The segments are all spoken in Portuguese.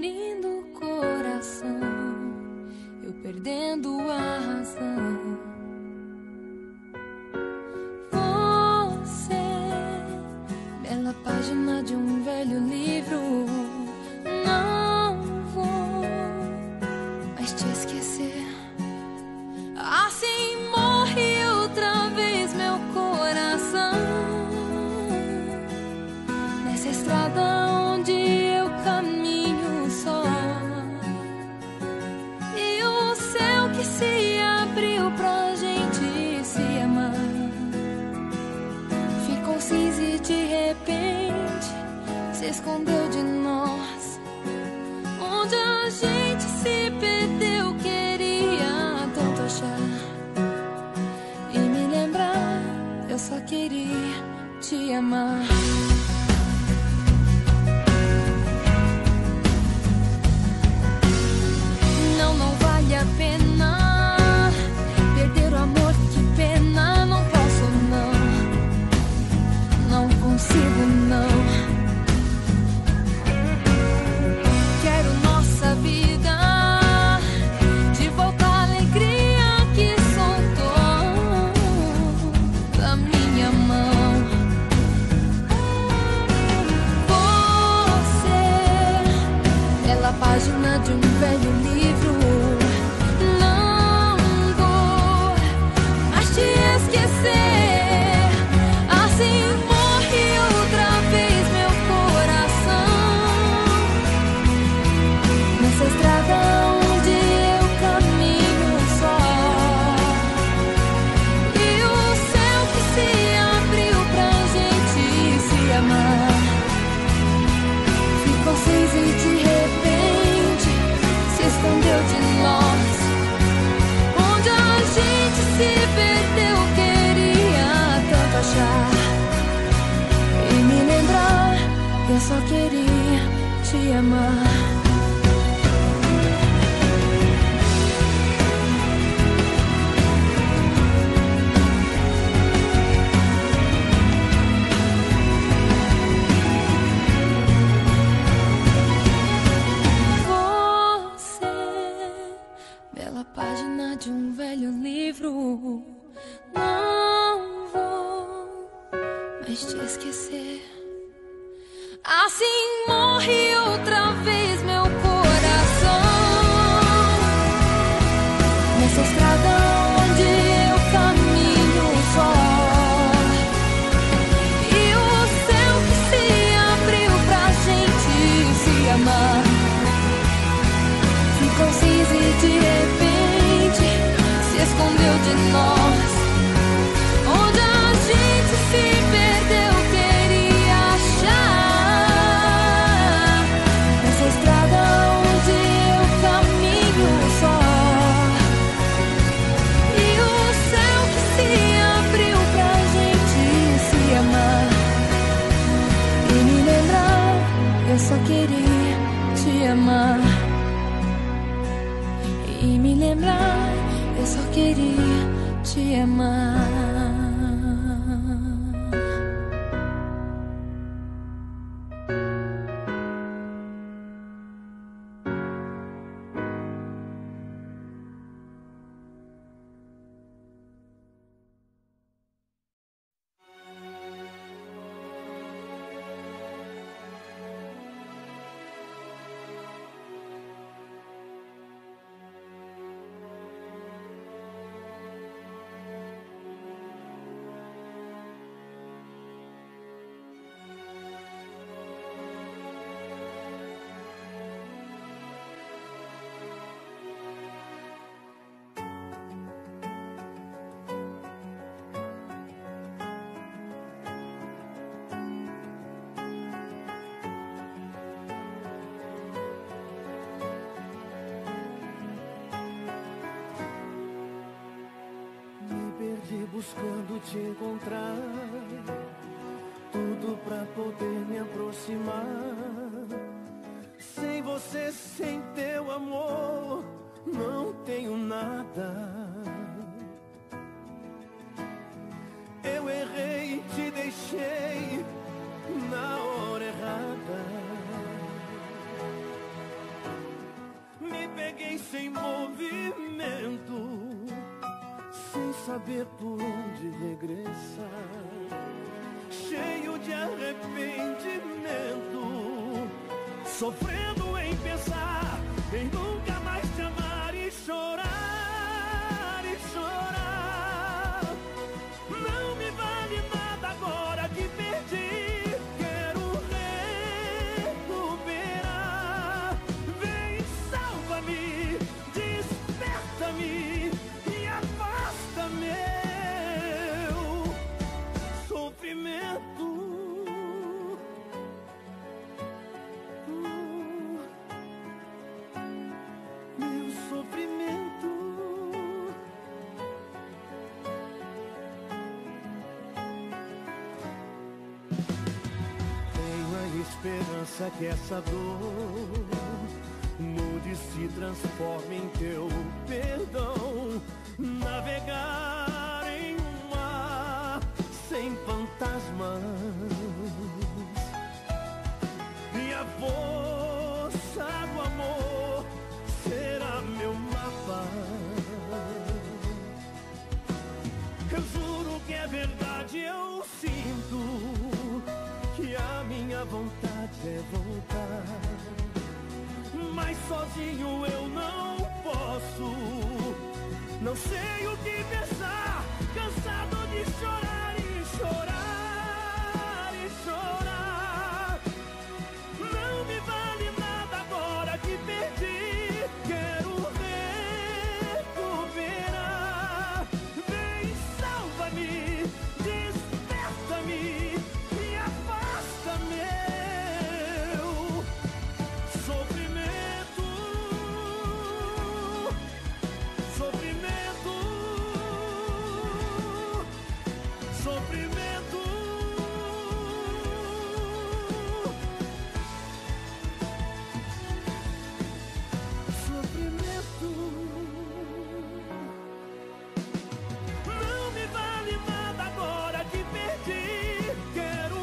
ferindo o coração, eu perdendo a razão. Você, bela página de um velho livro, não vou mais te esquecer. Assim morre outra vez meu coração, nessa estrada onde eu caminho só. E o céu que se abriu pra gente se amar ficou cinza e de repente se escondeu de nós. Onde a gente se perdeu, queria tanto achar e me lembrar. Eu só queria te amar. Não vale a pena perder o amor, que pena. Não posso não consigo não. Quero nossa vida de volta à alegria que soltou da minha mão. Você, bela página de um velho livro, não vou mais te esquecer. Assim morre outra vez meu coração, nessa estrada onde eu caminho só. E o céu que se abriu pra gente se amar ficou cinza e de repente se escondeu de nós. Onde a gente se perdeu, queria tanto achar e me lembrar. Eu só queria te amar. Você, bela página de um velho livro, não vou mais te esquecer. Assim morre outra vez meu coração, nessa estrada onde eu caminho só. E o céu que se abriu pra gente se amar ficou cinza e de repente se escondeu de nós. Onde a gente se perdeu, queria achar nessa estrada onde eu caminho só. E o céu que se abriu pra gente se amar e me lembrar. Eu só queria te amar e me lembrar. Eu só queria te amar. Buscando te encontrar, tudo pra poder me aproximar. Sem você, sem teu amor, não tenho nada. Eu errei e te deixei na hora errada. sem movimento, sem saber por onde regressar, cheio de arrependimento, sofrendo em pensar em nunca mais te amar e chorar, e chorar. Não me vale nada agora que perdi, quero recuperar. Vem, salva-me, desperta-me e afasta meu sofrimento. Meu sofrimento. Tenho a esperança que essa dor mude e se transforme em teu perdão. Navegar em um mar sem fantasmas, e a força do amor será meu mapa. Eu juro que é verdade, eu sinto que a minha vontade é voltar, mas sozinho eu não posso. Não sei o que pensar, cansado de chorar e chorar e chorar. Não me vale nada agora que perdi, quero recuperar. Vem, salva-me, desperta-me e afasta meu sofrimento. Sofrimento, sofrimento. Sofrimento. Não me vale nada agora que perdi, quero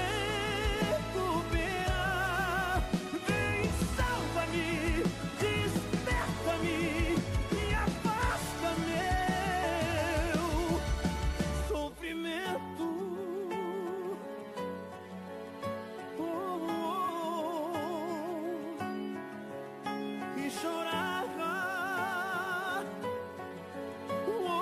recuperar. Vem, salva-me, desperta-me e afasta meu sofrimento. Oh, oh, oh. E chorar. Oh, oh,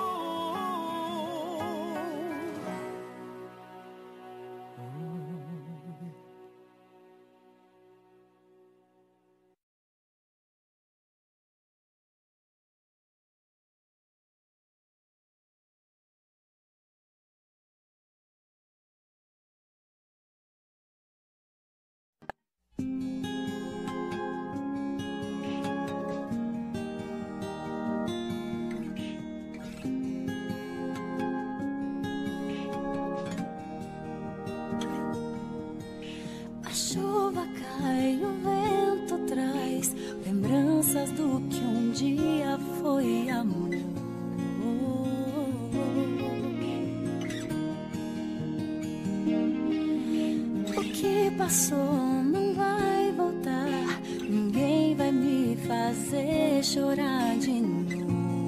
A chuva cai, o vento traz lembranças do que um dia foi amor. O que passou não vai voltar, ninguém vai me fazer chorar de novo.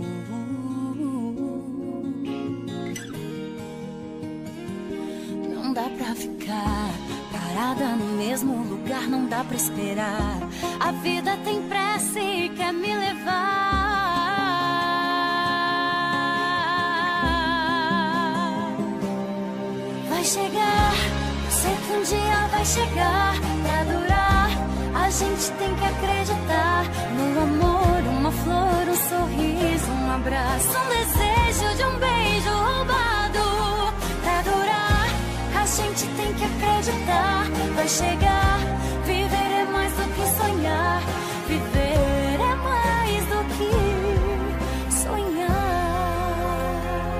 Não dá pra ficar parada no mesmo lugar, não dá pra esperar. A vida tem pressa e quer me levar. Vai chegar, sei que um dia vai chegar pra durar. A gente tem que acreditar no amor, uma flor, um sorriso, um abraço, um desejo de um beijo roubado pra durar. A gente tem que acreditar, vai chegar. Viver é mais do que sonhar, viver é mais do que sonhar.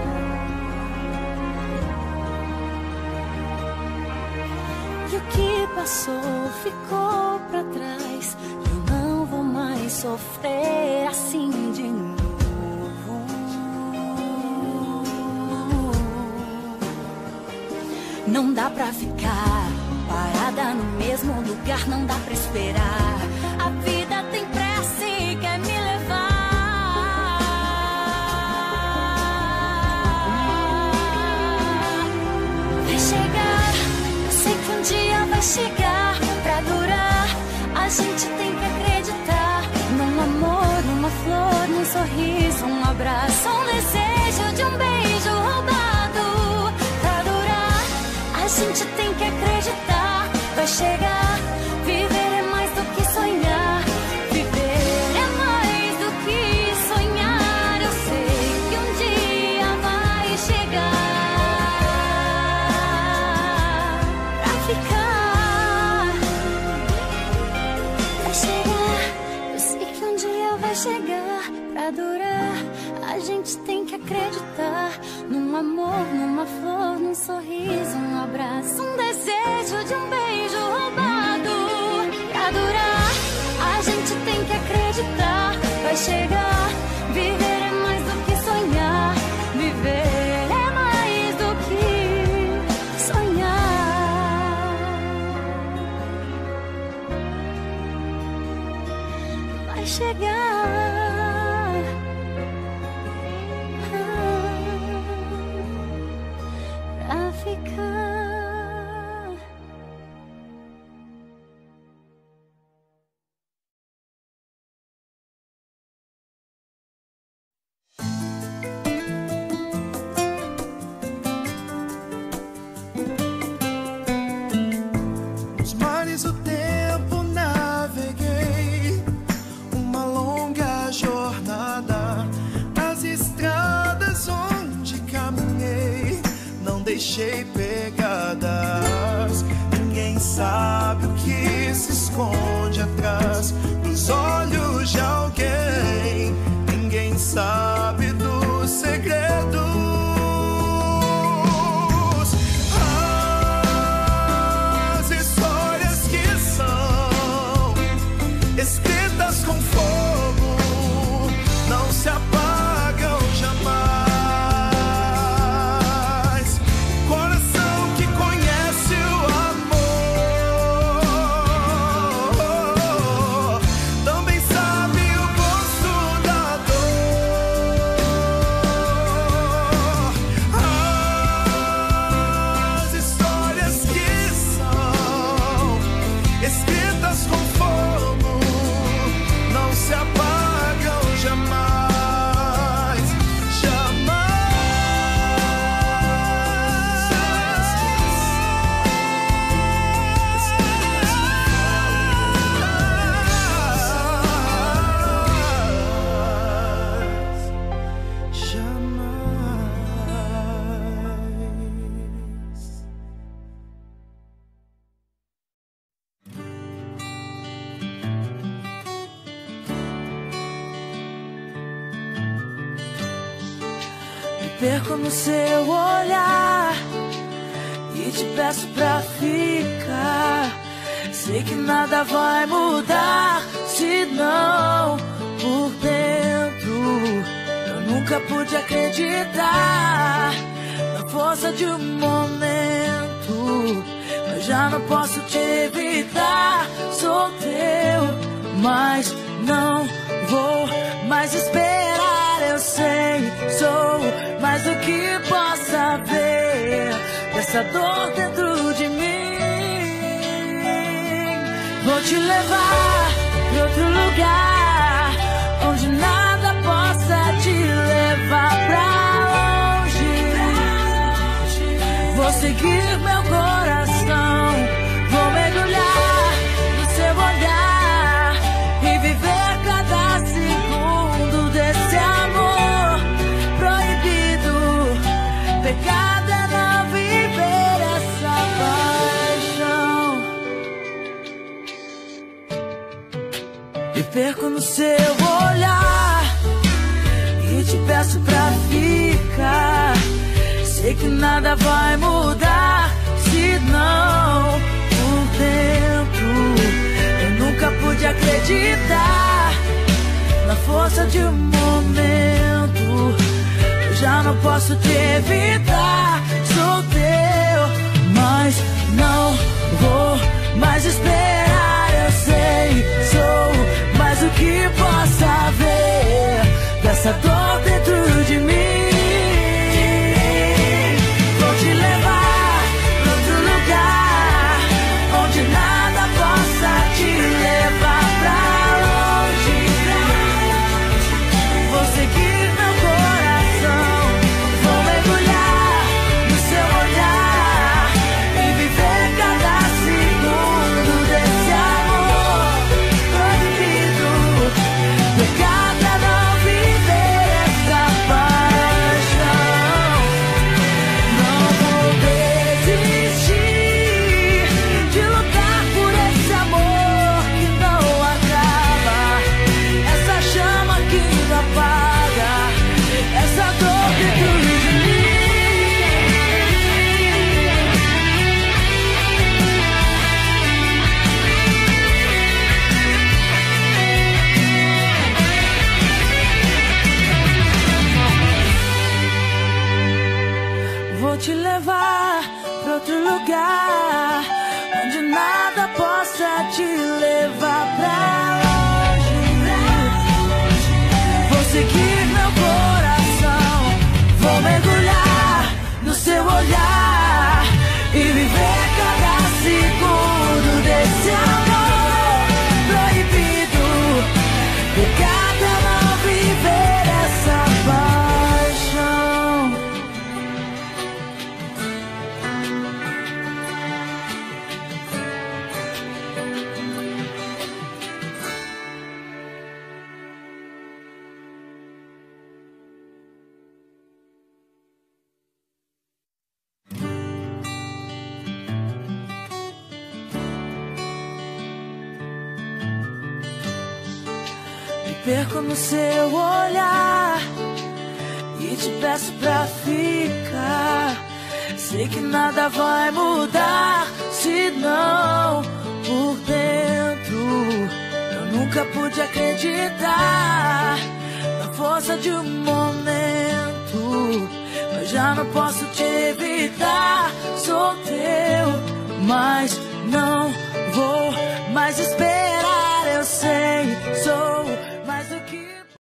E o que passou ficou pra trás, eu não vou mais sofrer assim de novo. Não dá pra ficar parada no mesmo lugar, não dá pra esperar. A vida tem pressa e quer me levar. gente tem que acreditar num amor, numa flor, num sorriso, um abraço, um desejo de um beijo roubado pra durar. A gente tem que acreditar, vai chegar. Viver é mais do que sonhar. Viver é mais do que sonhar. Eu sei que um dia vai chegar pra ficar. Vai chegar. Eu sei que um dia vai chegar pra durar. A gente tem que acreditar num amor, numa flor, num sorriso, um abraço, um desejo de um beijo roubado pra durar. A gente tem que acreditar, vai chegar. Viver é mais do que sonhar. Viver é mais do que sonhar. Vai chegar. Pra ficar. Nos mares o tempo naveguei, uma longa jornada. As estradas onde caminhei, não deixei pegadas. Ninguém sabe o que se esconde atrás dos olhos de alguém. Ninguém sabe dos segredos. As histórias que são escritas com fogo não se apagam jamais. Coração que conhece o amor também sabe o gosto da dor. As histórias que são escritas com fogo não se apagam jamais, jamais. Me perco no seu olhar e te peço pra ficar. Sei que nada vai mudar se não por dentro. Eu nunca pude acreditar na força de um momento, mas já não posso te evitar. Sou teu, mas não vou mais esperar. Eu sei, sou mais do que possa ver dessa dor dentro de mim. Vou te levar pra outro lugar, onde nada possa te levar pra longe. Vou seguir meu coração, vou mergulhar no seu olhar e viver cada segundo desse amor proibido. Pecado é não viver essa paixão. Me perco no seu olhar e te peço pra ficar. Sei que nada vai mudar se não por dentro. Eu nunca pude acreditar na força de um momento. Eu já não posso te evitar. Sou teu, mas não vou mais esperar. Eu sei, sou mais do que possa ver dessa dor dentro de mim. Vou te levar pra outro lugar, onde nada possa te levar perco no seu olhar e te peço pra ficar. Sei que nada vai mudar, se não por dentro. Eu nunca pude acreditar na força de um momento, mas já não posso te evitar. Sou teu, mas não vou mais esperar.